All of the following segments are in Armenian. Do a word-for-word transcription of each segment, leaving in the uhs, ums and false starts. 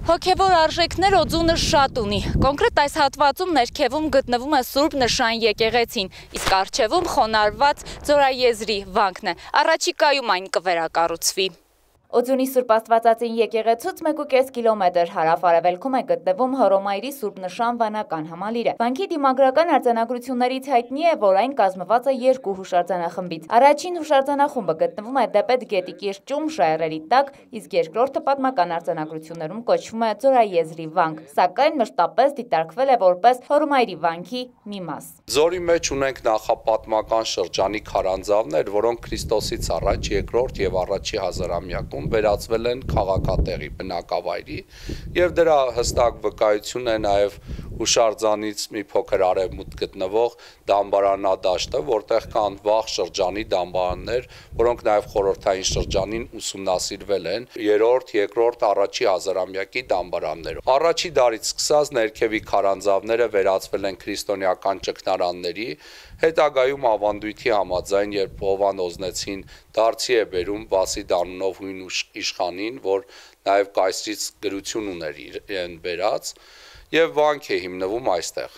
Հոգևոր արժեքներ օձունը շատ ունի։ Կոնկրետ այս հատվածում ներքևում գտնվում է Սուրբ Նշան եկեղեցին, իսկ առջևում խոնարհված Ձորաեզրի վանքն է։ Առաջիկայում այն կվերակառուցվի։ Օձունի Սուրբ Աստվածածին եկեղեցուց մեկ ու կես կիլոմետր հարավ-արևելքում է գտնվում Հռոմայրի Սուրբ Նշան վանական համալիրը։ Վանքի դիմագրական արձանագրություններից հայտնի է, որ այն կազմված է երկու հուշարձանախմբից։ Առաջին հուշարձանախումբը գտնվում է դեպետ գետի կիրճում ժայռերի տակ, իսկ երկրորդը պատմական արձանագրություններում կոչվում է Ձորաեզրի վանք, սակայն մշտապես դիտարկվել է որպես Հռոմայրի վանքի մի մաս։ Ձորի մեջ ունենք նախապատմական շրջանի քարանձավներ, որոնք Քրիստոսից առաջ երկրորդ եւ առաջի հազարամյակում վերածվել են քաղաքատեղի բնակավայրի եւ դրա հստակ վկայություն է նաեւ հուշարձանից մի փոքր արևմուտք գտնվող դամբարանադաշտը, որտեղ կան վաղ շրջանի դամբարաններ, որոնք նաեւ խորհրդային շրջանին ուսումնասիրվել են երրորդ, երկրորդ, առաջի հազարամյակի դամբարաններով։ Առաջի դարից սկսած ներքևի քարանձավները վերածվել են քրիստոնեական ճգնարանների, հետագայում ավանդույթի համաձայն, երբ Հովան Օզնեցին դարձի է բերում Վասիլ անունով հույն իշխանին, որ նաեւ կայսրից գրություն ուներ իրեն բերած, եւ վանք է հիմնվում այստեղ։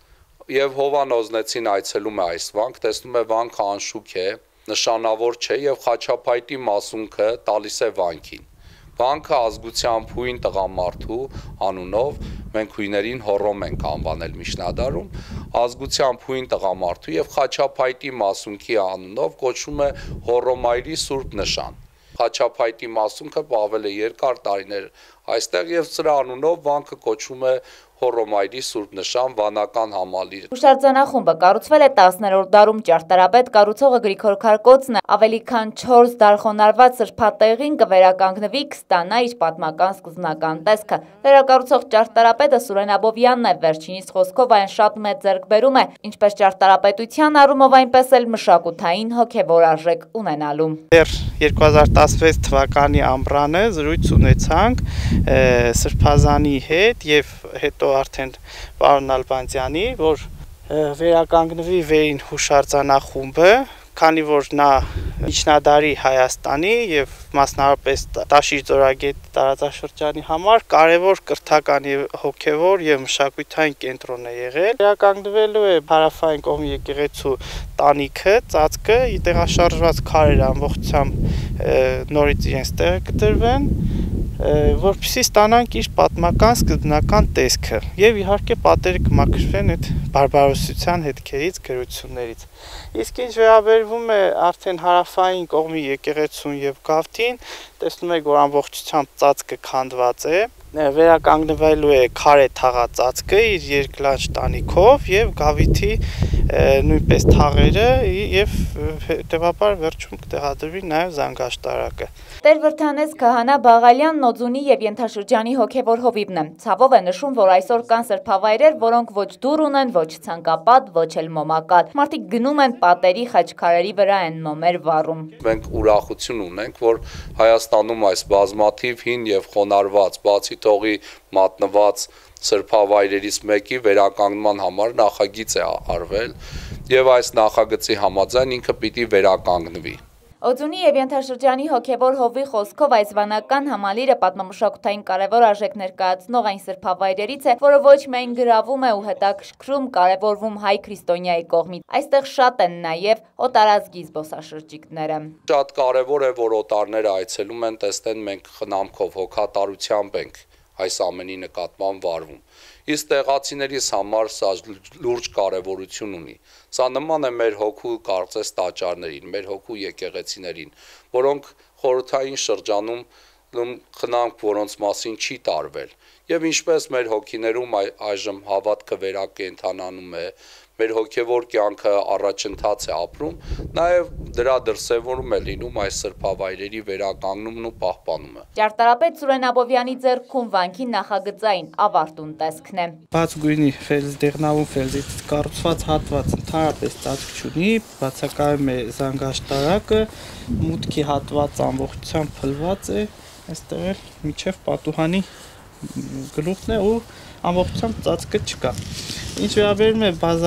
Եվ Հովան Օզնեցին այցելում է այս վանք, տեսնում է վանքը անշուք է, նշանավոր չէ եւ խաչապայտի մասունքը տալիս է վանքին։ Վանքը ազգությամբ հույն տղամարդու անունով, մենք հույներին Հոռոմ ենք անվանել միջնադարում, ազգությամբ հույն տղամարդու եւ խաչապայտի մասունքի անունով կոչվում է Հռոմայրի Սուրբ Նշան։ Խաչապայտի մասունքը պահվել է երկար տարիներ այստեղ եւ սրա անունով վանքը կոչվում է Հռոմայրի Սուրբ Նշան վանական համալիր։ Հուշարձանախումբը կառուցվել է տասներորդ դարում, ճարտարապետ կառուցողը Գրիգոր Քարկոծն է, ավելի քան չորս դար խոնարհված սրբատեղին կվերականգնվի, կստանա իր պատմական սկզբնական տեսքը։ Վերակառուցող ճարտարապետը Սուրեն Աբովյանն է, վերջինիս խոսքով այն շատ մեծ ձեռքբերում է, ինչպես ճարտարապետության առումով, այնպես էլ մշակութային հոգևոր արժեք ունենալու։ Դեռ երկու հազար տասնվեց թվականի ամռանը զրույց ունեցանք Սրբազանի հետ եւ հետո արդեն պարոն Նալբանդյանի, որ վերականգնվի վերին հուշարձանախումբը, քանի որ նա միջնադարի Հայաստանի եւ մասնավորապես Տաշիր Ձորագետ տարածաշրջանի համար կարևոր կրթական եւ հոգեվոր եւ մշակութային կենտրոն է եղել։ Վերականգնվելու է հարավային կողմի եկեղեցու տանիքը, ծածկը, տեղաշարժված քարերը ամբողջությամբ նորից իրենց տեղը կդրվեն, որպեսզի ստանանք իր պատմական սկզբնական տեսքը եւ իհարկե պատերը կմաքրվեն այդ բարբարոսության հետքերից, գրություններից։ Իսկ ինչ վերաբերվում է արդեն հարավային կողմի եկեղեցուն եւ գավթին, տեսնում եք, որ ամբողջությամբ ծածկը քանդված է, վերականգնվելու է քարե թաղածածկը իր երկլանջ տանիքով եւ գավիթի նույնպես թաղերը եւ հետեւաբար վերջում կտեղադրվի նաեւ զանգաշտարակը։ Տեր Վրդանես Քահանա Բաղալյանն Օձունի եւ Ենթաշրջանի հոգևոր հովիվն է։ Ցավով է նշում, որ այսօր կան սրբավայրեր, որոնք ոչ դուռ ունեն, ոչ ցանկապատ, ոչ էլ մոմակալ։ Մարդիկ գնում են պատերի, խաչքարերի վրա են մոմեր վառում։ Մենք ուրախություն ունենք, որ Հայաստանում այս բազմաթիվ հին եւ խոնարհված, բացի թողի մատնված սրբավայրերից մեկի վերականգնման համար նախագիծ է արվել եւ այս նախագծի համաձայն ինքը պիտի վերականգնվի։ Օձունի եւ Ենթաշրջանի հոգևոր հովի խոսքով այս վանական համալիրը պատմամշակութային կարևոր արժեք ներկայացնող այն սրբավայրերից է, որը ոչ միայն գրավում է ու հետաքրքրում, կարևորվում հայ քրիստոնյայի կողմից։ Այստեղ շատ են նաեւ օտարազգի զբոսաշրջիկները։ Շատ կարևոր է, որ օտարները այցելում են, տեսնեն մենք խնամքով, հոգատարությամբ ենք այս ամենի նկատմամբ վարվում։ Իսկ տեղացիներիս համար սա լուրջ կարևորություն ունի։ Սա նման է մեր հոգու կարծես տաճարներին, մեր հոգու եկեղեցիներին, որոնք խորհրդային շրջանում խնամք, որոնց մասին չի տարվել։ Եվ ինչպես մեր հոգիներում այժմ հավատքը վերակենդանանում է, մեր հոգևոր կյանքը առաջընթաց է ապրում, նաև դրա դրսևորում է լինում այս սրբավայրերի վերականգնումն ու պահպանումը։ Ճարտարապետ Սուրեն Աբովյանի ձեռքում վանքի նախագծային ավարտուն տեսքն է։ Բաց գույնի ֆելզ դեղնավուն ֆելզից կառուցված հատված ընդհանրապես ծածկ չունի, բացակայում է զանգաշտարակը, մուտքի հատված ամբողջությամբ փլված է, այստեղ էլ միջև պատուհանի գլուխն է ու ամբողջությամբ ծածկը չկա։ Ինչ վերաբերում է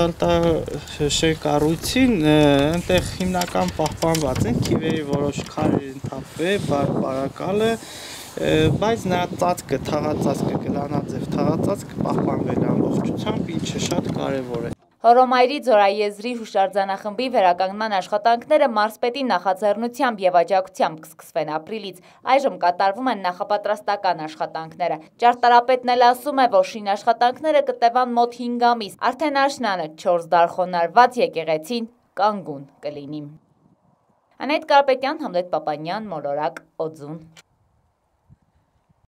բազալտաշեն կառույցին, այնտեղ հիմնական պահպանված են քիվերի որոշ քարեր են թափվել, բարակալը, բայց նրա ծածկը, թաղածածկը, գլանաձև թաղածածկը պահպանվել է ամբողջությամբ, ինչը շատ կարևոր է։ Հորոմայրի ձորաեզրի հուշարձանախմբի վերականգնման աշխատանքները մարզպետի նախաձեռնությամբ եւ աջակցությամբ կսկսվեն ապրիլից։ Այժմ կատարվում են նախապատրաստական աշխատանքները։ Ճարտարապետն էլ ասում է, որ շինաշխատանքները կտևան մոտ հինգ ամիս, արդեն աշնանը չորս դար խոնարհված եկեղեցին կանգուն կլինի։ Անահիտ Կարապետյան, Համլետ Պապանյան, Մոլորակ, Օձուն։